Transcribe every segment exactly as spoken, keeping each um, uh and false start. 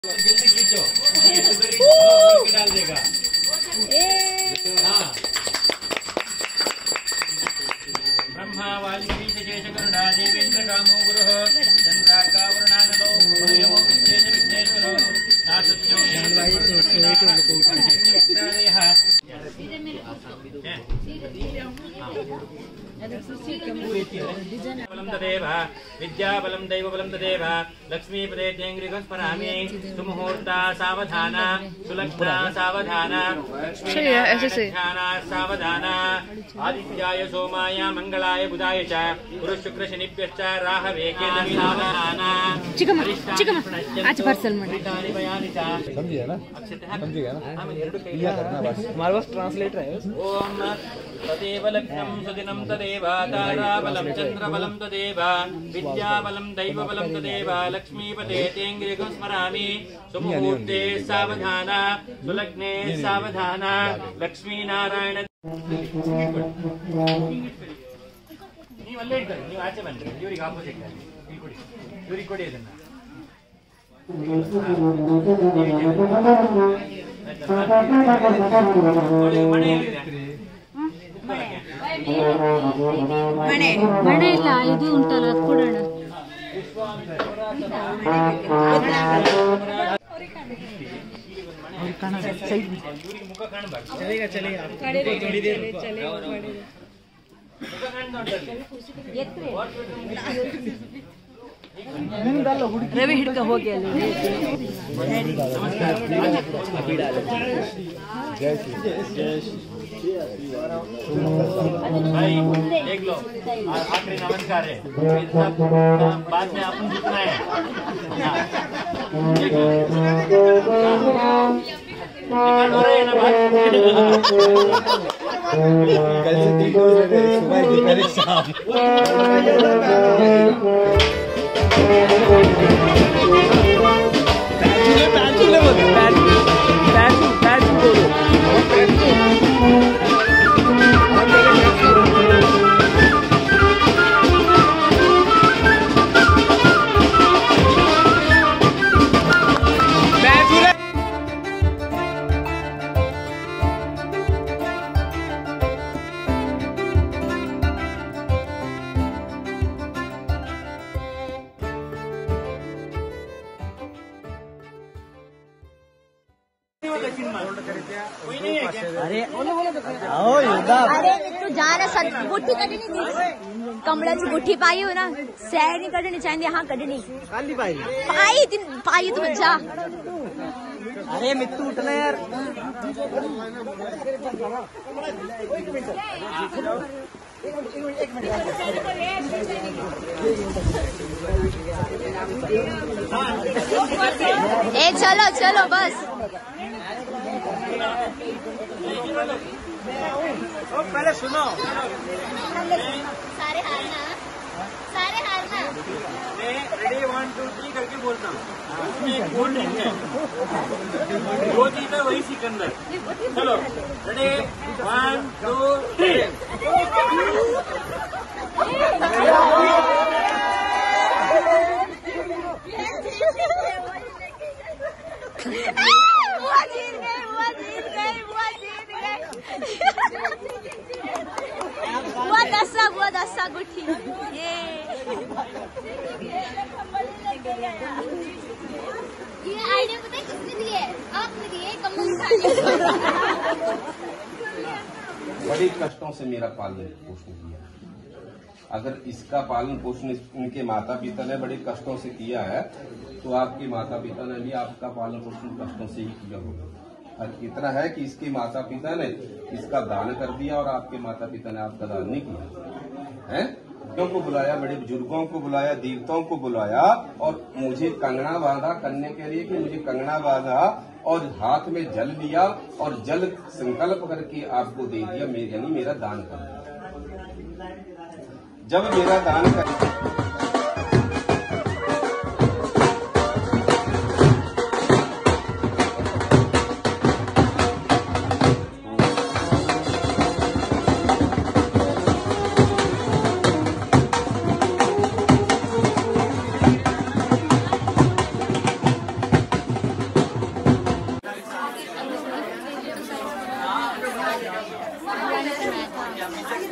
जल्दी खींचो, डाल देगा। हाँ। ब्रह्मा वाल्मीकि शेष गरुड़ा देवेंद्र कामो गुरुः चंद्रार्कावरुणानलो भूयमो विशेष विघ्नेश्वरो नासत्यो बलं तदेव विद्याबलं दैवबलं तदेव लक्ष्मीपदे तेङ्ग्रिगस्मरामि सुमुहूर्ता सावधाना सुलग्ना सावधाना लक्ष्मीनारायणध्याना सावधाना आदित्याय सोमाय मंगलाय बुधाय च गुरु शुक्र शनिभ्यश्च राहवे केतवे सावधाना आज पार्सल में समझिए ना समझिएगा ना हमारे पास ट्रांसलेटर है। ओम तदेव लग्नं सुदिनं तदेव ताराबलं चंद्रबलं तदेव विद्याबलं दैवबलं तदेव लक्ष्मीपते तेङ्ग्रिगं स्मरामि सुमुहूर्ते सावधाना सुलग्ने सावधाना लक्ष्मीनारायण ನೀವು ಅಲ್ಲೇ ಇದ್ದಾರೆ, ನೀವು ಆಚೆ ಬನ್ನಿ, ಇವರಿಗೆ ಆಪೋಸಿಟ್ ಕೊಡಿ, ಇವರಿಗೆ ಕೊಡಿ ಅದನ್ನ. ಮಣೆ ಮಣೆ ಇಲ್ಲ, ಇದು ಉಂಟಲ್ಲ ಅದು ಕೊಡೋಣ. ಮುಖ ಕಾಣಬಾರ್ದು. चलेगा चलेगा थोड़ी देर ರವಿ ಹಿಡ್ಕ ಹೋಗಿ ಅಲ್ಲಿ भाई देख लो, आखिरी नमस्कार है, बाद में अपन जितना है हो रहे हैं ना बात। कल से तीन डोज लगे, सुबह दोपहर शाम। पैंचूले बोलो, पैंचू पैंचू बोलो। अरे तू जाना सद गुठी कढणी कमळाची गुठी पाई हो ना, सैनी कढणी चाहिए, हाँ कढणी पाई पाई पाई तू जा। अरे मित्तू उठना यार। ए चलो चलो बस। ओ पहले सुनो, सारे हारना सारे हारना। रेडी वन टू थ्री करके बोलता हूँ, उसमें एक बोल नहीं है, वो चीज है वही सिकंदर। चलो रेडी वन टू थ्री। बुआ दसा बुआ दसा गुठी ये ये आइडिया पता है किसने दिए? आपने दिए। कमल बड़े कष्टों से मेरा पालन पोषण किया। अगर इसका पालन पोषण इनके माता पिता ने बड़े कष्टों से किया है, तो आपके माता पिता ने भी आपका पालन पोषण कष्टों से ही किया होगा। और इतना है कि इसके माता पिता ने इसका दान कर दिया और आपके माता पिता ने आपका दान नहीं किया है। क्यों को बुलाया, बड़े बुजुर्गों को बुलाया, देवताओं को बुलाया और मुझे कंगना बांधा करने के लिए कि मुझे कंगना बांधा और हाथ में जल लिया और जल संकल्प करके आपको दे दिया, यानी मेरा दान कर दिया। जब मेरा दान कर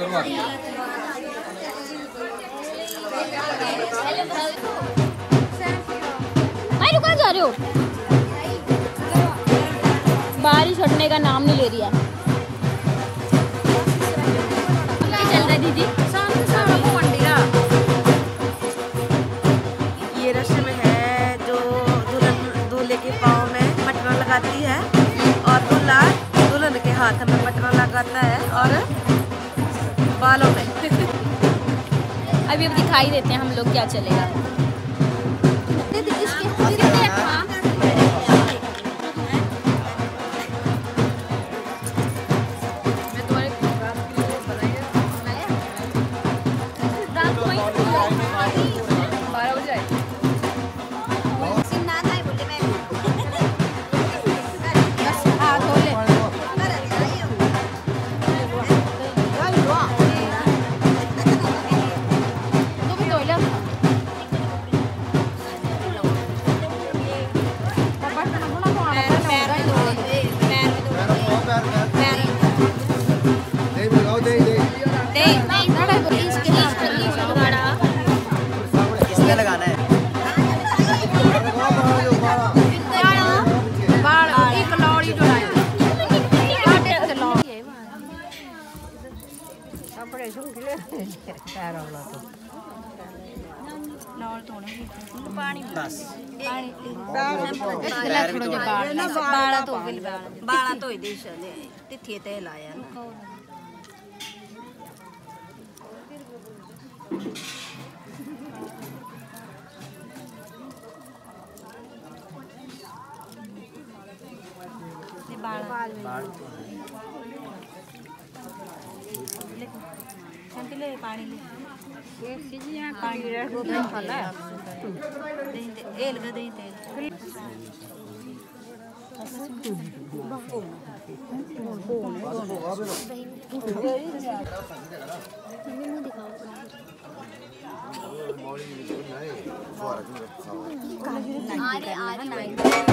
शुरुआत। भाई रुक जा रहे हो, बारिश हटने का नाम नहीं ले रही है। क्या चल रहा है दीदी? ये रस्म है जो दुल्हन दूल्हे के पाँव में मटका लगाती है और दूल्हा दुल्हन के हाथ में मटका लगाता है और बालों में। अभी अब दिखाई देते हैं हम लोग क्या चलेगा। लगाना है बाड़ा तो बाड़ा तो तिथि ते लाया ले पानी ले पानी रे को फला ए लगा दे तेल आ रहे आ रहे